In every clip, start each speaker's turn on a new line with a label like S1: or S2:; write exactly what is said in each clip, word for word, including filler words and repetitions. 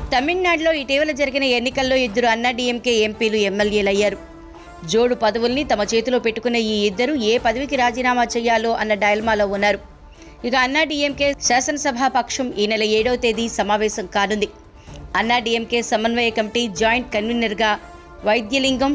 S1: తమిళనాడులో ఇటీవల జరిగిన ఎన్నికల్లో ఇద్దరు అన్నాడీఎంకే ఎంపీలు ఎమ్మెల్యేలయ్యారు. జోడు పదవుల్ని తమ చేతిలో పెట్టుకున్న ఈ ఇద్దరు ఏ పదవికి రాజీనామా చేయాలో అన్న డైలమాలో ఉన్నారు. ఇక అన్నాడీఎంకే శాసనసభా పక్షం ఈ నెల ఏడవ తేదీ సమావేశం కానుంది. అన్నాడీఎంకే సమన్వయ కమిటీ జాయింట్ కన్వీనర్గా వైద్యలింగం,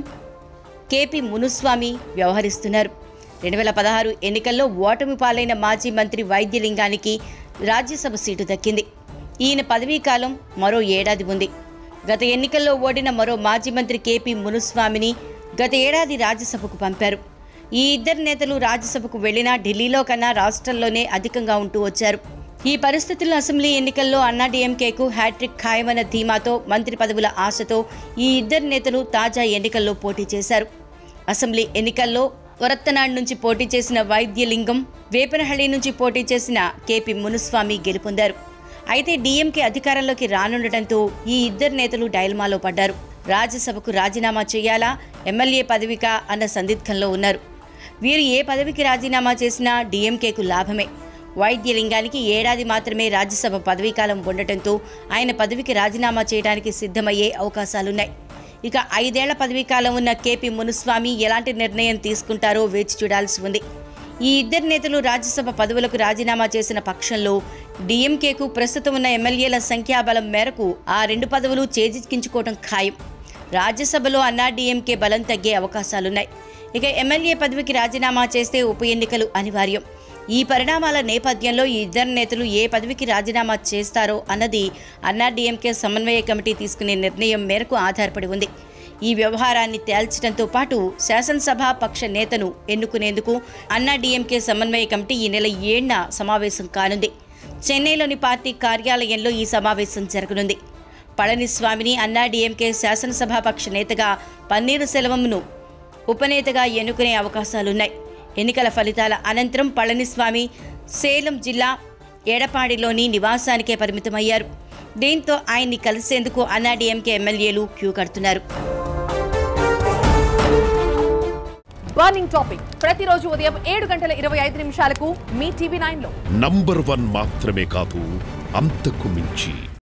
S1: కేపీ మునుస్వామి వ్యవహరిస్తున్నారు. రెండు వేల పదహారు ఎన్నికల్లో ఓటమి పాలైన మాజీ మంత్రి వైద్యలింగానికి రాజ్యసభ సీటు దక్కింది. ఈయన పదవీకాలం మరో ఏడాది ఉంది. గత ఎన్నికల్లో ఓడిన మరో మాజీ మంత్రి కేపీ మునుస్వామిని గత ఏడాది రాజ్యసభకు పంపారు. ఈ ఇద్దరు నేతలు రాజ్యసభకు వెళ్లినా ఢిల్లీలో కన్నా రాష్ట్రంలోనే అధికంగా ఉంటూ వచ్చారు. ఈ పరిస్థితుల్లో అసెంబ్లీ ఎన్నికల్లో అన్నాడీఎంకేకు హ్యాట్రిక్ ఖాయమన్న ధీమాతో, మంత్రి పదవుల ఆశతో ఈ ఇద్దరు నేతలు తాజా ఎన్నికల్లో పోటీ చేశారు. అసెంబ్లీ ఎన్నికల్లో వరత్తనాడ్ నుంచి పోటీ చేసిన వైద్యలింగం, వేపనహళ్లి నుంచి పోటీ చేసిన కేపీ మునుస్వామి గెలుపొందారు. అయితే డీఎంకే అధికారంలోకి రానుండటంతో ఈ ఇద్దరు నేతలు డైలమాలో పడ్డారు. రాజ్యసభకు రాజీనామా చేయాలా, ఎమ్మెల్యే పదవికా అన్న సందిగ్ధంలో ఉన్నారు. వీరు ఏ పదవికి రాజీనామా చేసినా డీఎంకేకు లాభమే. వైద్యలింగానికి ఏడాది మాత్రమే రాజ్యసభ పదవీకాలం ఉండటంతో ఆయన పదవికి రాజీనామా చేయడానికి సిద్ధమయ్యే అవకాశాలున్నాయి. ఇక ఐదేళ్ల పదవీకాలం ఉన్న కేపీ మునుస్వామి ఎలాంటి నిర్ణయం తీసుకుంటారో వేచి చూడాల్సి ఉంది. ఈ ఇద్దరు నేతలు రాజ్యసభ పదవులకు రాజీనామా చేసిన పక్షంలో డీఎంకేకు ప్రస్తుతం ఉన్న ఎమ్మెల్యేల సంఖ్యాబలం మేరకు ఆ రెండు పదవులు చేజిక్కించుకోవడం ఖాయం. రాజ్యసభలో అన్నాడీఎంకే బలం తగ్గే అవకాశాలున్నాయి. ఇక ఎమ్మెల్యే పదవికి రాజీనామా చేస్తే ఉప ఎన్నికలు అనివార్యం. ఈ పరిణామాల నేపథ్యంలో ఈ ఇద్దరు నేతలు ఏ పదవికి రాజీనామా చేస్తారో అన్నది అన్నాడీఎంకే సమన్వయ కమిటీ తీసుకునే నిర్ణయం మేరకు ఆధారపడి ఉంది. ఈ వ్యవహారాన్ని తేల్చడంతో పాటు శాసనసభ పక్ష నేతను ఎన్నుకునేందుకు అన్నాడీఎంకే సమన్వయ కమిటీ ఈ నెల ఏడున సమావేశం కానుంది. చెన్నైలోని పార్టీ కార్యాలయంలో ఈ సమావేశం జరగనుంది. పళనిస్వామిని అన్నాడీఎంకే శాసనసభా పక్ష నేతగా, పన్నీరు సెల్వంను ఉపనేతగా ఎన్నుకునే అవకాశాలున్నాయి. ఎన్నికల ఫలితాల అనంతరం పళనిస్వామి సేలం జిల్లా ఎడపాడిలోని నివాసానికే పరిమితమయ్యారు. దీంతో ఆయన్ని కలిసేందుకు అన్నాడీఎంకే ఎమ్మెల్యేలు క్యూ కడుతున్నారు.
S2: బర్నింగ్ టాపిక్ ప్రతిరోజు ఉదయం ఏడు గంటల ఇరవై ఐదు నిమిషాలకు మీ టీవీ నైన్ లో
S3: నంబర్ వన్ మాత్రమే కాదు, అంతకు మించి